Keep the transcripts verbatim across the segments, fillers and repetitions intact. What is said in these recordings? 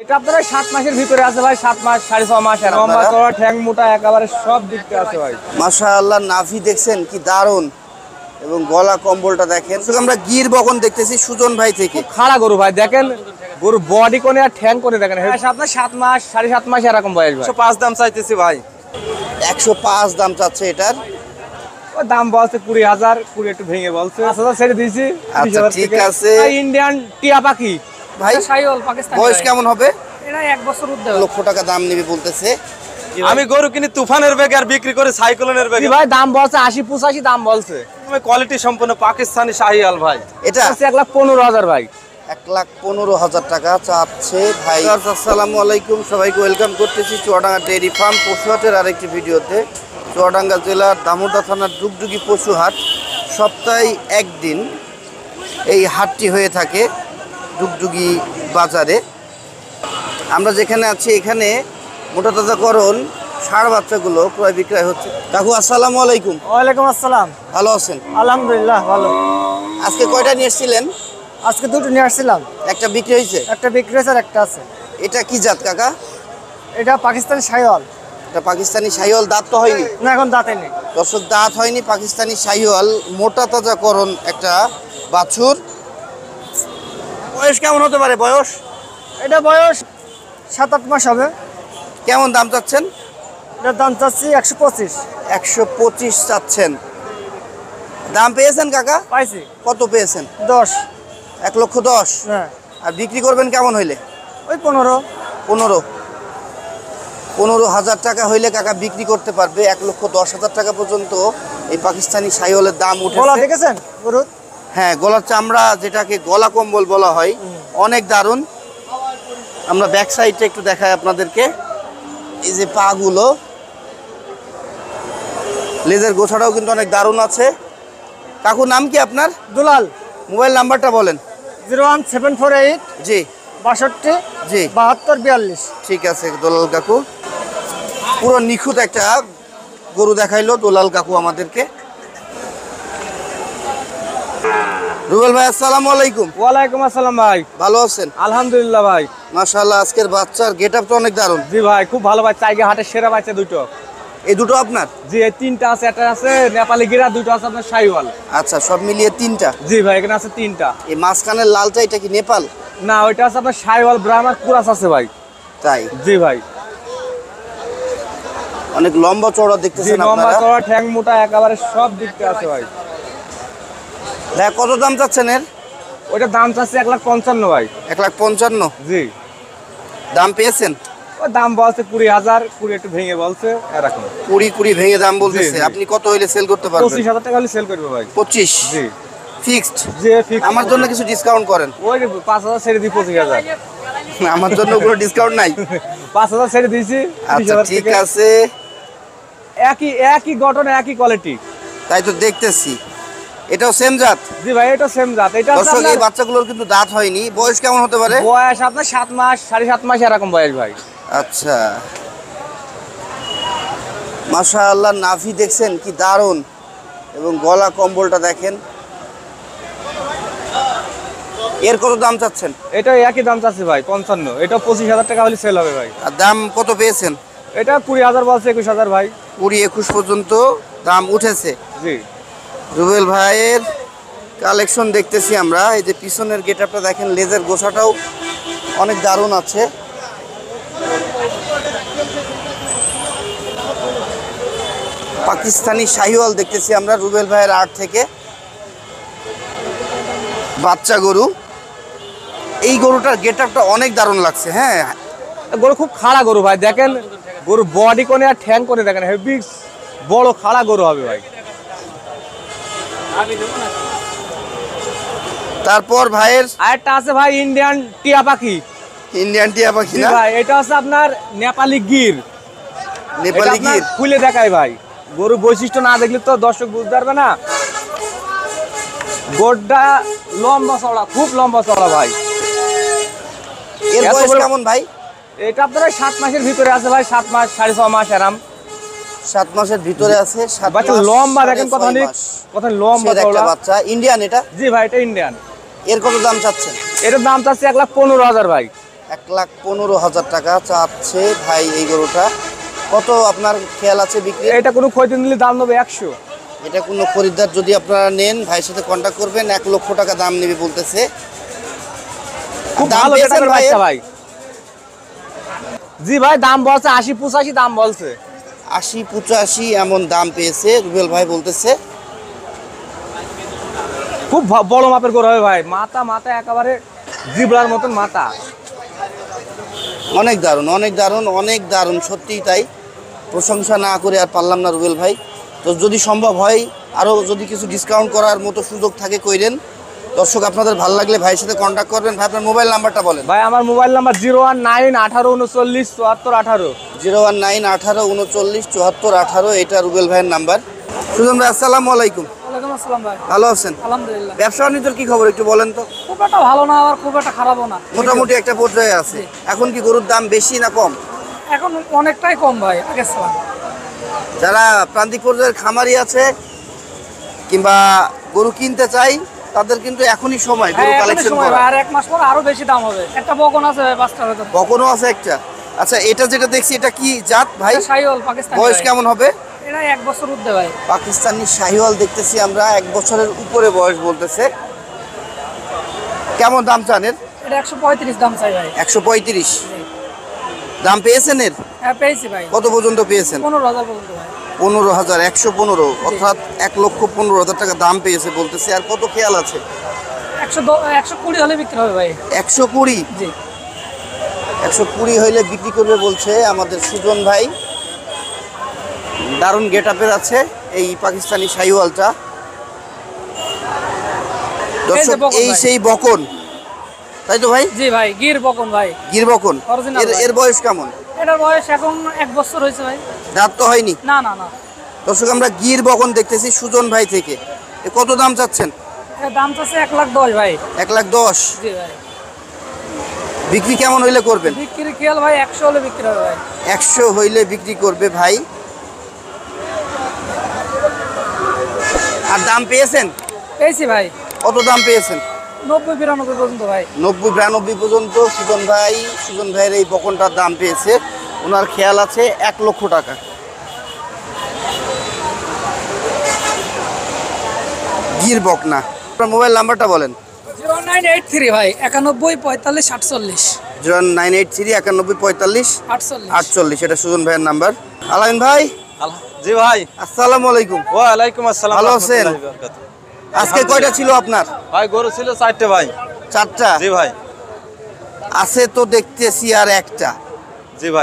এটা আপনার সাত মাসের ভিতরে আছে ভাই, সাত মাস সাড়ে ছ মাস। লম্বা চড়া ঠ্যাং মোটা একেবারে সব দিকতে আছে ভাই। মাশাআল্লাহ, নাভি দেখছেন কি দারুন, এবং গলা কম্বলটা দেখেন। আমরা গির বকন দেখতেছি সুজন ভাই থেকে। খাড়া গরু ভাই, দেখেন গরু বডি কোনে আর ঠ্যাং কোনে দেখেন। আপনার সাত মাস সাড়ে সাত মাস এরকম বয়স ভাই। পাঁচ দাম চাইতেছি ভাই, একশো পাঁচ দাম চাচ্ছে এটার। দাম বলছে কুড়ি হাজার, কুড়ি একটু ভেঙে বলছে, পাঁচ হাজার ছেড়ে দিয়েছি। আচ্ছা ঠিক আছে। ইন্ডিয়ান টিয়া পাখি ভাই, বয়স কেমন হবে? এটা এক বছর উদ্যোগ, লক্ষ টাকা দাম নেবে বলতেছে। আমি গরু কিনি তুফানের বেগে আর বিক্রি করে সাইক্লোনের বেগে ভাই। দাম বলছে আশি পঁচাশি দাম বলছে। কোয়ালিটি সম্পন্ন পাকিস্তানি শাহিওয়াল ভাই। এটা এক লাখ পনেরো হাজার ভাই। এক লাখ পনেরো হাজার টাকা চাচ্ছে ভাই। আসসালামু আলাইকুম, সবাইকে ওয়েলকাম করতেছি চুয়াডাঙ্গা ডেইরি ফার্ম পশুহাটের আরেকটি ভিডিওতে। চুয়াডাঙ্গা জেলার দামোদা থানার ডুগডুগি পশুহাট, সপ্তাহে একদিন এই হাটটি হয়ে থাকে ডুগডুগি বাজারে। আমরা যেখানে আছি এখানে মোটা তাজাকরণ ষাঁড় বাচ্চাগুলো ক্রয় বিক্রয় হচ্ছে। কাকু আসসালামু আলাইকুম। ওয়ালাইকুম আসসালাম। ভালো আছেন? আলহামদুলিল্লাহ ভালো। আজকে কয়টা নিয়ে এসেছিলেন? আজকে দুটো নিয়ে আসছিলাম, একটা বিক্রি হয়েছে? একটা বিক্রি হয়েছে আর একটা আছে। এটা কি জাত কাকা? এটা পাকিস্তানি শাহিওয়াল। এটা পাকিস্তানি শাহিওয়াল, দাঁত তো হয়নি? না, এখন দাঁতে নেই। দর্শক, দাঁত হয়নি, পাকিস্তানি শাহিওয়াল, মোটা তাজাকরণ একটা বাছুর। বয়স কেমন হতে পারে? বয়স এটা বয়স সাত আট মাস হবে। কেমন দাম চাচ্ছেন? এটার দাম চাচ্ছি একশো পঁচিশ। একশো পঁচিশ চাচ্ছেন। দাম পেয়েছেন কাকা? পাইছি। কত পেয়েছেন? দশ। এক লক্ষ দশ। হ্যাঁ। আর বিক্রি করবেন কেমন হইলে? ওই পনেরো। পনেরো পনেরো হাজার টাকা হইলে কাকা বিক্রি করতে পারবে। এক লক্ষ দশ হাজার টাকা পর্যন্ত এই পাকিস্তানি শাহিওয়ালের দাম গলা উঠেছে। দেখেছেন গরুর? হ্যাঁ, গলার চামড়া যেটাকে গলা কম্বল বলা হয়, অনেক দারুণ। আমরা ব্যাক সাইডটা একটু দেখাই আপনাদেরকে। এই যে পাগুলো, লেজের গোছাটাও কিন্তু অনেক দারুণ আছে। কাকু, নাম কি আপনার? দুলাল। মোবাইল নাম্বারটা বলেন। Zero one seven four eight জি বাষট্টি জি বাহাত্তর বিয়াল্লিশ। ঠিক আছে দোলাল কাকু, পুরো নিখুঁত একটা গরু দেখাইলো দোলাল কাকু আমাদেরকে। রুবেল ভাই আসসালামু আলাইকুম। ওয়ালাইকুম আসসালাম ভাই। ভালো আছেন? আলহামদুলিল্লাহ ভাই। মাশাআল্লাহ, আজকের বাচ্চার গেটআপটা অনেক দারুণ। জি ভাই, খুব ভালো ভাই। চাইগে হাটের সেরা বাচ্চা দুটো। এই দুটো আপনার? জি, এই তিনটা আছে। একটা আছে নেপালি গিরা, দুটো আছে আপনার শাহিওয়াল। আচ্ছা, সব মিলিয়ে তিনটা? জি ভাই, এখানে আছে তিনটা। এই মাঝখানের লালটা এটা কি নেপাল? না, ওইটা আছে আপনার শাহিওয়াল ব্রাহ্মার কুরাস আছে ভাই। তাই? জি ভাই। অনেক লম্বা চওড়া জি, দেখতেছেন লম্বা আপনারা। চড়া ঠ্যাং মোটা একেবারে সব দিকতে আছে ভাই। ভাই, কত দাম চাচ্ছেন এর? ওইটার দাম চাচ্ছে এক লাখ পঞ্চান্ন ভাই। এক লাখ পঞ্চান্ন। জি। দাম পেয়েছেন? ওই দাম বলছে কুড়ি হাজার, কুড়ি একটু ভেঙে বলছে এরকম। কুড়ি কুড়ি ভেঙে দাম বলতেছে। জি, জি। আপনি কত হইলে সেল করতে পারবেন? পঁচিশ হাজার টাকা হলে সেল করবে ভাই। পঁচিশ? জি। ফিক্সড? জি ফিক্স। আমার জন্য কিছু ডিসকাউন্ট করেন। ওই পাঁচ হাজার ছেড়ে দিই, পঁচিশ হাজার। আমার জন্য কোনো ডিসকাউন্ট নাই? পাঁচ হাজার ছেড়ে দিয়েছি। আচ্ছা ঠিক আছে। একই একই গঠন, একই কোয়ালিটি। তাই তো দেখতেছি। এটাও সেম জাত? জি ভাই, এটা সেম জাত। এটা দর্শক, এই বাচ্চাগুলোর কিন্তু দাঁত হয়নি। বয়স কেমন হতে পারে? বয়স আপনার সাত মাস সাড়ে সাত মাস এরকম বয়স ভাই। আচ্ছা, মাশাআল্লাহ, নাভি দেখছেন কি দারুণ, এবং গলা কম্বলটা দেখেন। এর কত দাম চাচ্ছেন? এটা একই দাম চাচ্ছে ভাই, পঞ্চান্ন। এটা পঁচিশ হাজার টাকা হলে সেল হবে ভাই। আর দাম কত পেয়েছেন? এটা কুড়ি হাজার বলছে, একুশ হাজার ভাই। কুড়ি একুশ পর্যন্ত দাম উঠেছে। জি। রুবেল ভাইয়ের কালেকশন দেখতেছি আমরা। এই যে পিছনের গেটআপটা দেখেন, লেজের গোছাটাও অনেক দারুণ আছে। পাকিস্তানি শাহিওয়াল দেখতেছি আমরা রুবেল ভাইয়ের আড় থেকে। বাচ্চা গরু। এই গরুটার গেটআপটা অনেক দারুণ লাগছে। হ্যাঁ, গরু খুব খাড়া গরু ভাই, দেখেন গরু বডি কোনে আর ঠ্যাং কোনে দেখেন, হেভি বড় খাড়া গরু হবে ভাই। তারপর ভাইয়ের আরেকটা আছে ভাই ইন্ডিয়ান টিয়া পাখি। ইন্ডিয়ান টিয়া পাখি জি না? ভাই, এটা আছে আপনার নেপালি গির। নেপালি গির? খুলে দেখাই ভাই, গরু বৈশিষ্ট্য না দেখলে তো দর্শক বুঝতে পারবে না। গোড়টা লম্বা চওড়া, খুব লম্বা চওড়া ভাই। এর এত বয়স বড়- কেমন ভাই? এটা আপনার ওই সাত মাসের ভিতরে আছে ভাই, সাত মাস সাড়ে ছ মাস এরাম। সাত মাসের ভিতরে আছে। সাত বাচ্চা মাস, লম্বা সাড়ে দেখেন, ছয় কথা নেই মাস। কথা লম্বা সের একটা চওড়া। বাচ্চা। ইন্ডিয়ান এটা? জি ভাই, এটা ইন্ডিয়ান। এর কত দাম চাচ্ছেন? এটার দাম চাচ্ছে এক লাখ পনেরো হাজার ভাই। এক লাখ পনেরো হাজার টাকা চাচ্ছে ভাই এই গরুটা। কত আপনার খেয়াল আছে বিক্রি? এটা কোনো ক্ষতি নিলে দাম নেবে একশো। এটা কোনো খরিদ্দার যদি আপনারা নেন ভাইয়ের সাথে কন্ট্যাক্ট করবেন, এক লক্ষ টাকা দাম নেবে বলতেছে। খুব দাম ভালো পেয়েছেন সেটার ভাই বাচ্চা ভাই। জি ভাই দাম বলছে আশি পঁচাশি দাম বলছে। আশি পঁচাশি এমন দাম পেয়েছে রুবেল ভাই বলতেছে। খুব ভা- বড় মাপের গরু হবে ভাই, মাথা মাথা একেবারে জিবলার মতন মাথা। অনেক দারুণ, অনেক দারুণ, অনেক দারুণ, সত্যিই তাই। প্রশংসা না করে আর পারলাম না রুবেল ভাই। তো যদি সম্ভব হয় আরও যদি কিছু ডিসকাউন্ট করার মতো সুযোগ থাকে কইরেন। দর্শক আপনাদের ভালো লাগলে ভাইয়ের সাথে কন্ট্যাক্ট করবেন। ভাই আপনার মোবাইল নাম্বারটা বলেন। ভাই আমার mobile number zero one nine আঠারো উনচল্লিশ চুয়াত্তর আঠারো। জিরো ওয়ান নাইন আঠারো উনচল্লিশ চুয়াত্তর আঠারো, এটা রুবেল ভাইয়ের নাম্বার। সুজন ভাই আসসালামু আলাইকুম। ওয়ালাইকুম আসসালাম ভাই। ভালো আছেন? আলহামদুলিল্লাহ। ব্যবসা বাণিজ্যের কি খবর একটু বলেন তো। খুব একটা ভালো না আবার খুব একটা খারাপও না, মোটামুটি একটা পর্যায়ে আছে। এখন কি গরুর দাম বেশি না কম? এখন অনেকটাই কম ভাই আগের সালাম। যারা প্রান্তিক পর্যায়ের খামারি আছে কিংবা গরু কিনতে চাই তাদের কিন্তু এখনই সময় গরু কালেকশন করা। আর এক মাস পর আরো বেশি দাম হবে। একটা বকন আছে ভাই পাঁচটা ভেতর। কখনো আছে একটা। আচ্ছা এটা যেটা দেখছি এটা কি জাত ভাই? শাহিওয়াল পাকিস্তানি। বয়স কেমন হবে? এটা এক বছর উঠবে ভাই। পাকিস্তানি শাহিওয়াল দেখতেছি আমরা, এক বছরের উপরে বয়স বলতেছে। কেমন দাম চান এর? এটা একশো পঁয়ত্রিশ দাম চাই ভাই। একশো পঁয়ত্রিশ দাম পেয়েছেন এর? হ্যাঁ পেয়েছি ভাই। কত পর্যন্ত পেয়েছেন? পনেরো হাজার পর্যন্ত ভাই। পনেরো হাজার, একশো পনেরো, অর্থাৎ এক লক্ষ পনেরো হাজার টাকা দাম পেয়েছে বলতেছে। আর কত খেয়াল আছে? একশো একশো কুড়ি হলে বিক্রি হবে ভাই। একশো কুড়ি জি একশো কুড়ি হইলে বিক্রি করবে বলছে আমাদের সুজন ভাই। দারুণ গেট আপের আছে এই পাকিস্তানি শাহিওয়ালটা। দর্শক বকন এই ভাই। সেই বকন, তাই তো ভাই? জি ভাই গির বকন ভাই। গির বকন। Original এর ভাই। এর বয়স কেমন? এটার বয়স এখন এক বছর হয়েছে ভাই। দাঁত তো হয়নি। না না না। দর্শক আমরা গির বকন দেখতেছি সুজন ভাই থেকে। এ কত দাম চাচ্ছেন? এটার দাম চাচ্ছে এক লাখ দশ ভাই। এক লাখ দশ। জি ভাই। বিক্রি কেমন হইলে করবেন? বিক্রি খেয়াল ভাই একশো হলে বিক্রি হবে ভাই। একশো হইলে বিক্রি করবে ভাই। আর দাম পেয়েছেন? পেয়েছি ভাই। কত দাম পেয়েছেন? নব্বই বিরানব্বই পর্যন্ত ভাই। নব্বই বিরানব্বই পর্যন্ত সুজন ভাই, সুজন ভাইয়ের এই বকনটার দাম পেয়েছে। ওনার খেয়াল আছে এক লক্ষ টাকা। গির বকনা। আপনার মোবাইল নাম্বারটা বলেন। জিরো নাইন এইট থ্রি ভাই একানব্বই পঁয়তাল্লিশ আটচল্লিশ। জিরো নাইন এইট থ্রি একানব্বই পঁয়তাল্লিশ আটচল্লিশ। আটচল্লিশ, এটা সুজন ভাইয়ের নাম্বার। আলাইন ভাই জি ভাই। আসসালামু আলাইকুম। ওয়ালাইকুম আসসালাম। ভালো আছেন? রাহমাতুল্লাহি ওয়া বারাকাতুহু। আজকে কয়টা ছিল আপনার? ভাই গরু ছিল চারটে ভাই। চারটা জি ভাই। আছে তো দেখতেছি আর একটা। জি ভাই।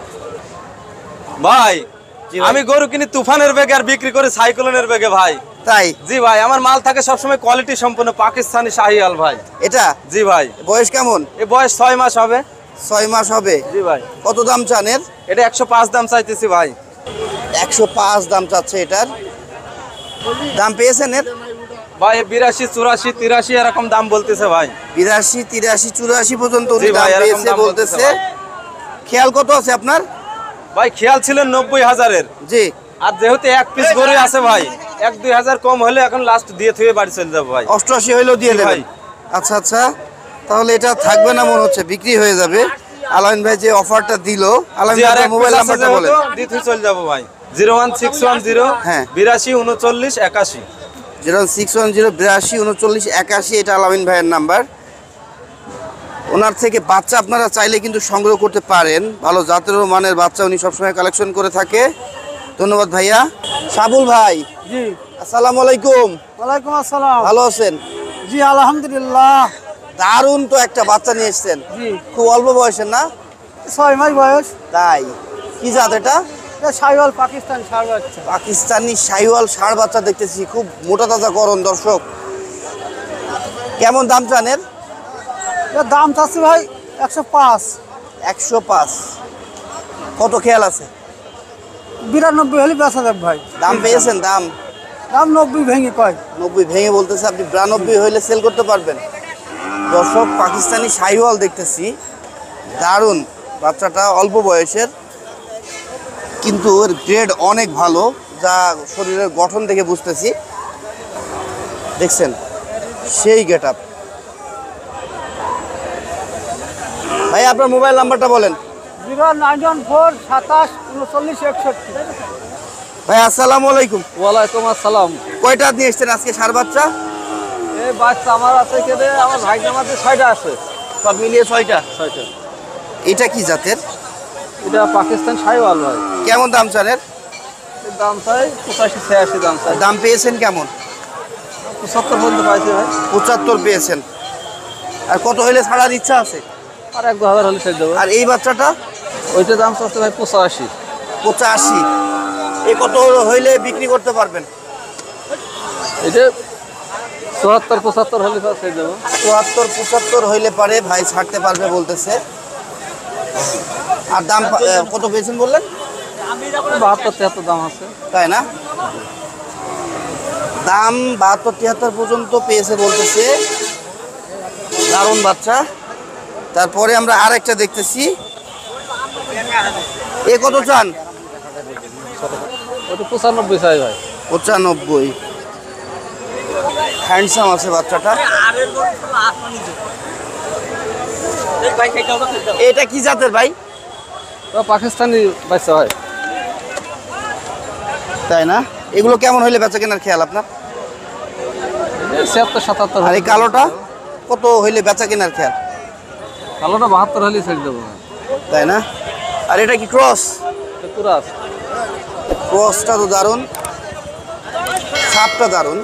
ভাই জি ভাই। আমি গরু কিনি তুফানের বেগে আর বিক্রি করি সাইক্লোনের বেগে ভাই। তাই? জি ভাই, আমার মাল থাকে সবসময় কোয়ালিটি সম্পন্ন পাকিস্তানি শাহিওয়াল ভাই। এটা জি ভাই। বয়স কেমন? এ বয়স ছয় মাস হবে। ছয় মাস হবে। জি ভাই। কত দাম চান এর? এটা একশো পাঁচ দাম চাইতেছি ভাই। একশো পাঁচ দাম চাচ্ছে এটার। দাম পেয়েছেন এর? ভাই বিরাশি চুরাশি তিরাশি এরকম দাম বলতেছে ভাই। বিরাশি তিরাশি চুরাশি পর্যন্ত উনি জি ভাই, দাম এরকম পেয়েছে দাম বলতেছে বলতেছে। খেয়াল কত আছে আপনার? ভাই খেয়াল ছিল নব্বই হাজারের। জি। আর যেহেতু এক পিস গরু আছে ভাই, এক দুই হাজার কম হলে এখন লাস্ট দিয়ে থুয়ে বাড়ি চলে যাবো ভাই। অষ্টআশি হইলেও দিয়ে জি দেবেন? ভাই। আচ্ছা আচ্ছা, তাহলে এটা থাকবে না মনে হচ্ছে, বিক্রি হয়ে যাবে। আলাইন ভাই যে অফারটা দিল, আলাইন জি, আর ভাই এক মোবাইল piece আছে নাম্বারটা বলেন। যেহেতু, দিয়ে থুয়ে চলে যাবো ভাই। Zero one six one zero হ্যাঁ। বিরাশি উনচল্লিশ একাশি। জিরো সিক্স ওয়ান জিরো বিরাশি উনচল্লিশ একাশি, এটা আলামিন ভাইয়ের নাম্বার। ওনার থেকে বাচ্চা আপনারা চাইলে কিন্তু সংগ্রহ করতে পারেন। ভালো জাতের ও মানের বাচ্চা উনি সবসময় কালেকশন করে থাকে। ধন্যবাদ ভাইয়া। সাবুল ভাই জি আসসালামু আলাইকুম। ওয়ালাইকুম আসসালাম। ভালো আছেন? জি আলহামদুলিল্লাহ। দারুণ তো একটা বাচ্চা নিয়ে এসছেন। জি খুব অল্প বয়সের না? ছয় মাস বয়স। তাই? কি জাত এটা? এটা শাহিওয়াল পাকিস্তান ষাঁড় বাচ্চা। পাকিস্তানি শাহিওয়াল ষাঁড় বাচ্চা দেখতেছি, খুব মোটা তাজা করণ। দর্শক কেমন দাম জানেন? এর দাম চাচ্ছি ভাই একশো পাঁচ। একশো পাঁচ। কত খেয়াল আছে? বিরানব্বই হলে বেচা যাবে ভাই। দাম পেয়েছেন? দাম দাম নব্বই ভেঙে কয়। নব্বই ভেঙে বলতেছে। আপনি বিরানব্বই হইলে সেল করতে পারবেন। দর্শক পাকিস্তানি শাহিওয়াল দেখতেছি, দারুণ বাচ্চাটা, অল্প বয়সের, কিন্তু এর গ্রেড অনেক ভালো, যা শরীরের গঠন দেখে বুঝতেছি। দেখছেন সেই গেট আপ। ভাই আপনার মোবাইল নাম্বারটা বলেন। জিরো নাইন ওয়ান ফোর সাতাশ উনচল্লিশ একষট্টি। ভাই আসসালামু আলাইকুম। ওয়ালাইকুম আসসালাম। কয়টা নিয়ে এসছেন আজকে সার বাচ্চা? এই বাচ্চা আমার আছে কেটে আমার ভাই আমাদের ছয়টা আছে। সব মিলিয়ে ছয়টা। ছয়টা। এটা কি জাতের? এটা পাকিস্তান শাহিওয়াল ভাই। কেমন দাম চানের? এর দাম চাই পঁচাশি ছিয়াশি দাম চাই। দাম পেয়েছেন কেমন? পঁচাত্তর পর্যন্ত পাইছি ভাই। পঁচাত্তর পেয়েছেন। আর কত হইলে ছাড়ার ইচ্ছা আছে? আর এক দু হাজার হলে ছেড়ে দেবো। আর এই বাচ্চাটা? ওইটা দাম চাচ্ছে ভাই পঁচাশি। পঁচাশি। এ কত হইলে বিক্রি করতে পারবেন? এটা চুয়াত্তর পঁচাত্তর হলে ছেড়ে দেবো। চুয়াত্তর পঁচাত্তর হইলে পারে ভাই ছাড়তে পারবে বলতেছে। আর দাম পা- এ, কত পেয়েছেন বললেন? বাহাত্তর তিয়াত্তর দাম আছে। তাই না? দাম বাহাত্তর তিয়াত্তর পর্যন্ত পেয়েছে বলতেছে। দারুণ বাচ্চা। তারপরে আমরা আর একটা দেখতেছি। এ কত চান? ওটা পঁচানব্বই চাই ভাই। পঁচানব্বই। হ্যান্ডসাম আছে বাচ্চাটা। এটা কি জাতের ভাই? তো পাকিস্তানি বাচ্চা হয়। তাই না? এগুলো কেমন হইলে বেচা কেনার খেয়াল আপনার? ছিয়াত্তর সাতাত্তর। আর এই কালোটা কত হইলে বেচা কেনার খেয়াল? কালোটা বাহাত্তর হলে ছেড়ে দেবো। তাই না? আর এটা কি ক্রস? এটা পুরো আছে। ক্রসটা তো দারুণ, সাপটা দারুণ।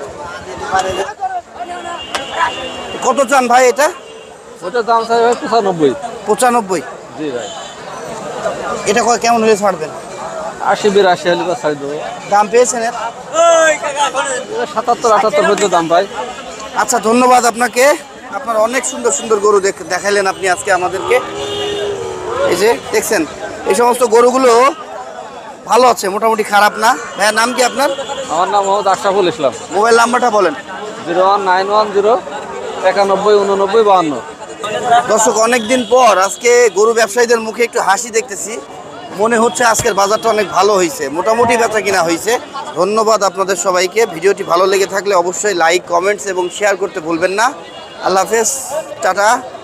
কত চান ভাই এটা? ওটার দাম চাই ভাই পঁচানব্বই। পঁচানব্বই। জি ভাই। এটা কয় কেমন হলে ছাড়বেন? আশি বিরাশি হলে বা ছাড়ে দেবো। দাম পেয়েছেন এর? এটা সাতাত্তর আটাত্তর পর্যন্ত দাম পাই। আচ্ছা ধন্যবাদ আপনাকে। আপনার অনেক সুন্দর সুন্দর গরু দেখ- দেখাইলেন আপনি আজকে আমাদেরকে। এই যে দেখছেন এই সমস্ত গরুগুলো ভালো আছে, মোটামুটি খারাপ না। ভাইয়া নাম কি আপনার? আমার নাম মোহাম্মদ আশরাফুল ইসলাম। মোবাইল নাম্বারটা বলেন। Zero one nine one zero একানব্বই উননব্বই বাহান্ন। দর্শক অনেকদিন পর আজকে গরু ব্যবসায়ীদের মুখে একটু হাসি দেখতেছি। মনে হচ্ছে আজকের বাজারটা অনেক ভালো হয়েছে, মোটামুটি বেচা কিনা হয়েছে। ধন্যবাদ আপনাদের সবাইকে। ভিডিওটি ভালো লেগে থাকলে অবশ্যই লাইক কমেন্টস এবং শেয়ার করতে ভুলবেন না। আল্লাহ হাফেজ, টাটা।